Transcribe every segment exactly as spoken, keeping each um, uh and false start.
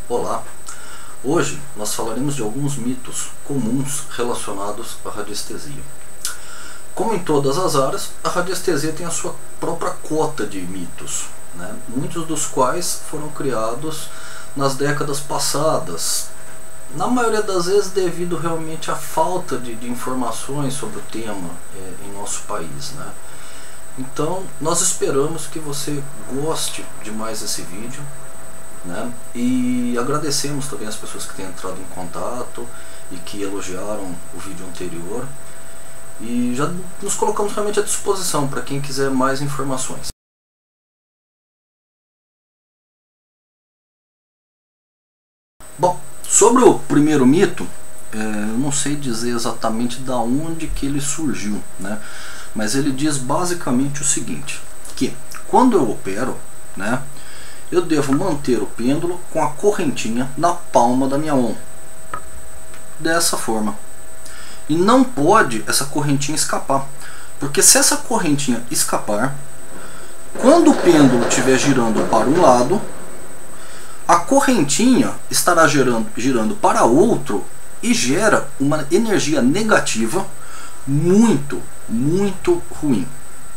Olá! Hoje nós falaremos de alguns mitos comuns relacionados à radiestesia. Como em todas as áreas, a radiestesia tem a sua própria cota de mitos, né? Muitos dos quais foram criados nas décadas passadas, na maioria das vezes devido realmente à falta de, de informações sobre o tema é, em nosso país, né? Então nós esperamos que você goste de mais esse vídeo, né? E agradecemos também as pessoas que têm entrado em contato e que elogiaram o vídeo anterior, e já nos colocamos realmente à disposição para quem quiser mais informações. Bom, sobre o primeiro mito, é, eu não sei dizer exatamente da onde que ele surgiu, né? Mas ele diz basicamente o seguinte, que quando eu opero, né, eu devo manter o pêndulo com a correntinha na palma da minha mão, dessa forma. E não pode essa correntinha escapar, porque se essa correntinha escapar, quando o pêndulo estiver girando para um lado, a correntinha estará girando, girando para outro e gera uma energia negativa muito, muito ruim.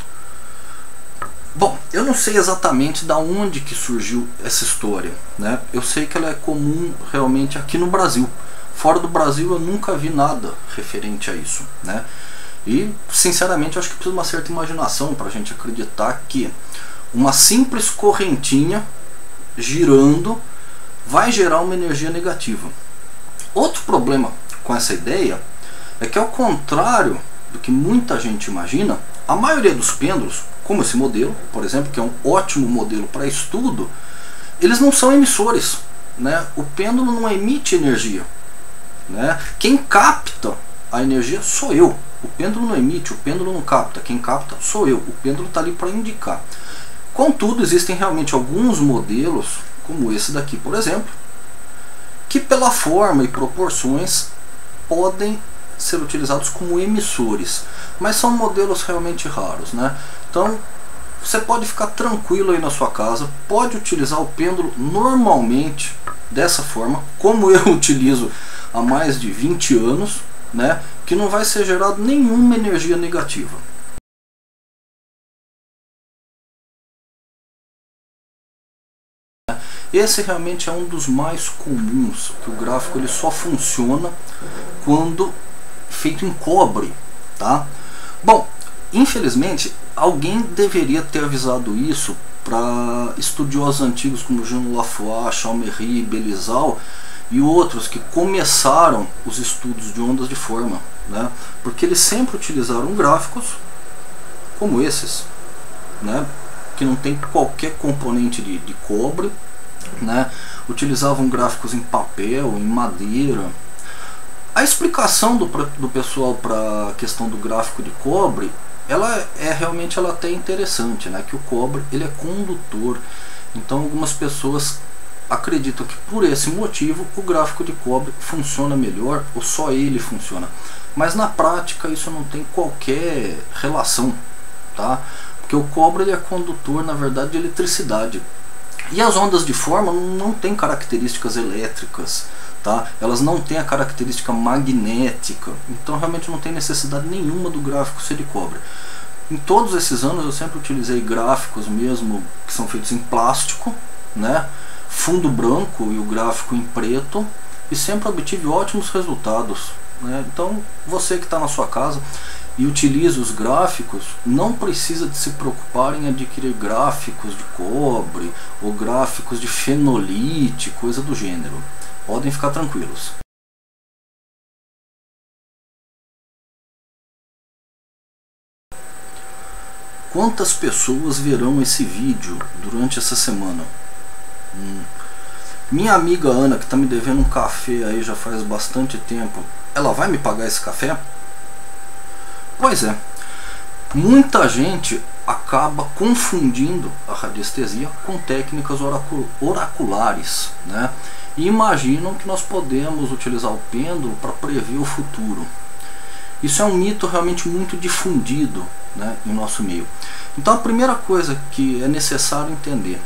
Bom, eu não sei exatamente da onde que surgiu essa história, né? Eu sei que ela é comum realmente aqui no Brasil. Fora do Brasil eu nunca vi nada referente a isso, né? E sinceramente eu acho que precisa de uma certa imaginação para a gente acreditar que uma simples correntinha girando vai gerar uma energia negativa. Outro problema com essa ideia é que, ao contrário do que muita gente imagina, a maioria dos pêndulos, como esse modelo, por exemplo, que é um ótimo modelo para estudo, eles não são emissores, né? O pêndulo não emite energia, né? Quem capta a energia sou eu. O pêndulo não emite, o pêndulo não capta. Quem capta sou eu. O pêndulo está ali para indicar. Contudo, existem realmente alguns modelos, como esse daqui, por exemplo, que pela forma e proporções podem ser utilizados como emissores, mas são modelos realmente raros, né? Então você pode ficar tranquilo aí na sua casa, pode utilizar o pêndulo normalmente dessa forma, como eu utilizo há mais de vinte anos, né? Que não vai ser gerado nenhuma energia negativa. Esse realmente é um dos mais comuns, que o gráfico ele só funciona quando feito em cobre, tá? Bom, infelizmente alguém deveria ter avisado isso para estudiosos antigos como Jean Laffois, Chalmery, Belizal e outros que começaram os estudos de ondas de forma, né? Porque eles sempre utilizaram gráficos como esses, né? Que não tem qualquer componente de, de cobre, né? Utilizavam gráficos em papel, em madeira. A explicação do, do pessoal para a questão do gráfico de cobre, ela é realmente ela até interessante, né? Que o cobre ele é condutor. Então algumas pessoas acreditam que por esse motivo o gráfico de cobre funciona melhor, ou só ele funciona. Mas na prática isso não tem qualquer relação, tá? Porque o cobre ele é condutor, na verdade, de eletricidade. E as ondas de forma não têm características elétricas, tá? Elas não têm a característica magnética, então realmente não tem necessidade nenhuma do gráfico ser de cobre. Em todos esses anos eu sempre utilizei gráficos mesmo que são feitos em plástico, né? Fundo branco e o gráfico em preto, e sempre obtive ótimos resultados, né? Então você que está na sua casa e utiliza os gráficos, não precisa de se preocupar em adquirir gráficos de cobre ou gráficos de fenolite, coisa do gênero. Podem ficar tranquilos. Quantas pessoas verão esse vídeo durante essa semana? Hum. Minha amiga Ana, que está me devendo um café aí já faz bastante tempo, ela vai me pagar esse café? Pois é, muita gente acaba confundindo a radiestesia com técnicas oraculares, né? E imaginam que nós podemos utilizar o pêndulo para prever o futuro. Isso é um mito realmente muito difundido, né, em nosso meio. Então a primeira coisa que é necessário entender,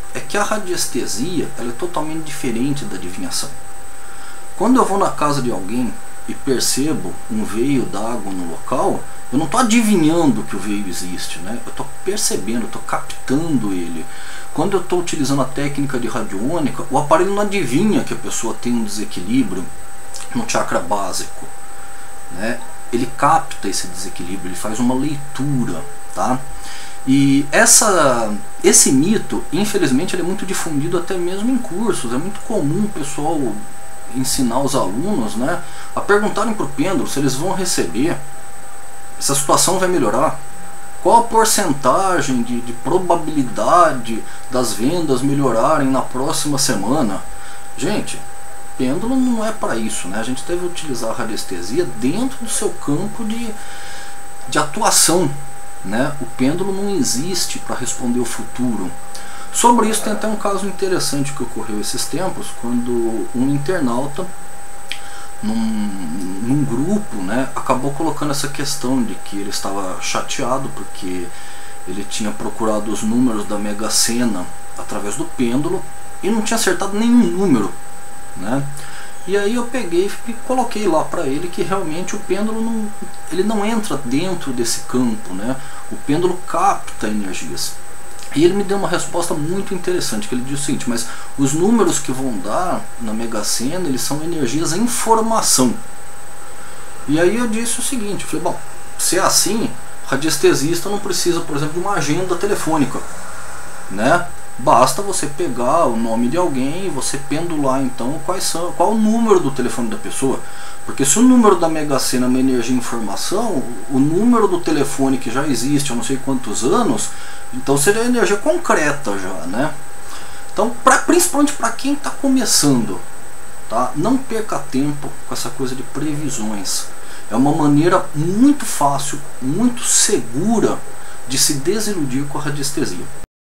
é que a radiestesia ela é totalmente diferente da adivinhação. Quando eu vou na casa de alguém e percebo um veio d'água no local, eu não estou adivinhando que o veio existe, né? Eu estou percebendo, estou captando ele. Quando eu estou utilizando a técnica de radiônica, o aparelho não adivinha que a pessoa tem um desequilíbrio no chakra básico, né? Ele capta esse desequilíbrio, ele faz uma leitura, tá? E essa, esse mito, infelizmente, ele é muito difundido até mesmo em cursos. É muito comum o pessoal ensinar os alunos, né, a perguntarem para o pêndulo se eles vão receber, se a situação vai melhorar, qual a porcentagem de, de probabilidade das vendas melhorarem na próxima semana. Gente, pêndulo não é para isso, né? A gente deve utilizar a radiestesia dentro do seu campo de, de atuação, né? O pêndulo não existe para responder o futuro. Sobre isso tem até um caso interessante que ocorreu esses tempos, quando um internauta num, num grupo, né, acabou colocando essa questão de que ele estava chateado porque ele tinha procurado os números da Mega Sena através do pêndulo e não tinha acertado nenhum número, né? E aí eu peguei e coloquei lá para ele que realmente o pêndulo não, ele não entra dentro desse campo, né? O pêndulo capta energias. E ele me deu uma resposta muito interessante, que ele disse o seguinte: mas os números que vão dar na Mega Sena, eles são energias em formação. E aí eu disse o seguinte, eu falei, bom, se é assim, radiestesista não precisa, por exemplo, de uma agenda telefônica, né? Basta você pegar o nome de alguém e você pendular então quais são, qual o número do telefone da pessoa. Porque se o número da Mega Sena é uma energia em informação, o número do telefone que já existe há não sei quantos anos, então seria energia concreta já, né? Então, pra, principalmente para quem está começando, tá? Não perca tempo com essa coisa de previsões. É uma maneira muito fácil, muito segura de se desiludir com a radiestesia.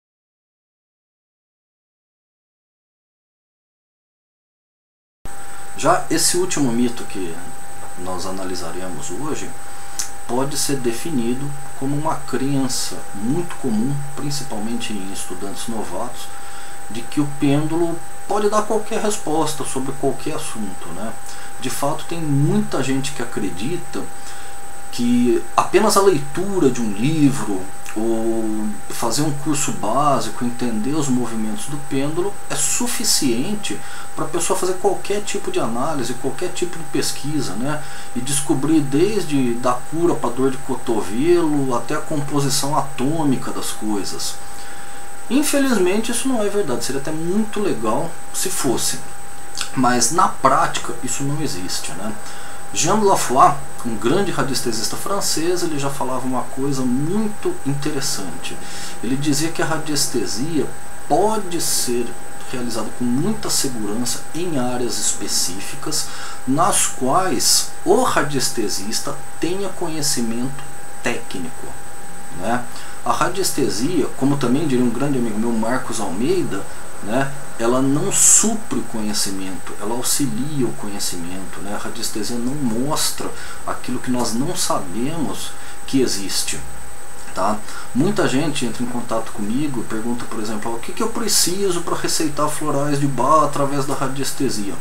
Já esse último mito que nós analisaremos hoje pode ser definido como uma crença muito comum, principalmente em estudantes novatos, de que o pêndulo pode dar qualquer resposta sobre qualquer assunto, né? De fato, tem muita gente que acredita que apenas a leitura de um livro ou fazer um curso básico, entender os movimentos do pêndulo é suficiente para a pessoa fazer qualquer tipo de análise, qualquer tipo de pesquisa, né? E descobrir desde da cura para dor de cotovelo até a composição atômica das coisas. Infelizmente isso não é verdade, seria até muito legal se fosse, mas na prática isso não existe, né? Jean Laffois, um grande radiestesista francês, ele já falava uma coisa muito interessante. Ele dizia que a radiestesia pode ser realizada com muita segurança em áreas específicas, nas quais o radiestesista tenha conhecimento técnico, né? A radiestesia, como também diria um grande amigo meu, Marcos Almeida, né, ela não supre o conhecimento, ela auxilia o conhecimento, né? A radiestesia não mostra aquilo que nós não sabemos que existe, tá? Muita gente entra em contato comigo e pergunta, por exemplo, o que, que eu preciso para receitar florais de Bach através da radiestesia?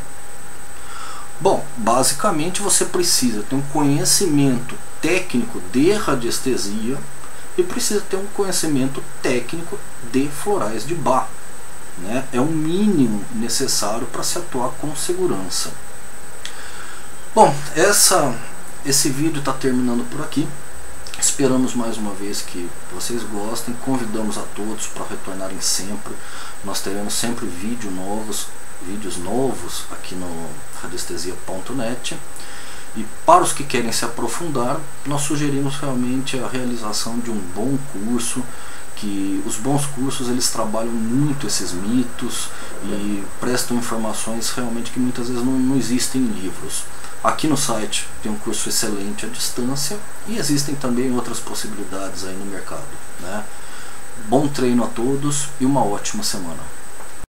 Bom, basicamente você precisa ter um conhecimento técnico de radiestesia e precisa ter um conhecimento técnico de florais de Bach, né? É o mínimo necessário para se atuar com segurança. Bom, essa, esse vídeo está terminando por aqui. Esperamos mais uma vez que vocês gostem. Convidamos a todos para retornarem sempre. Nós teremos sempre vídeo novos, vídeos novos aqui no radiestesia ponto net. E para os que querem se aprofundar, nós sugerimos realmente a realização de um bom curso, que os bons cursos eles trabalham muito esses mitos e prestam informações realmente que muitas vezes não, não existem em livros. Aqui no site tem um curso excelente à distância e existem também outras possibilidades aí no mercado, né? Bom treino a todos e uma ótima semana.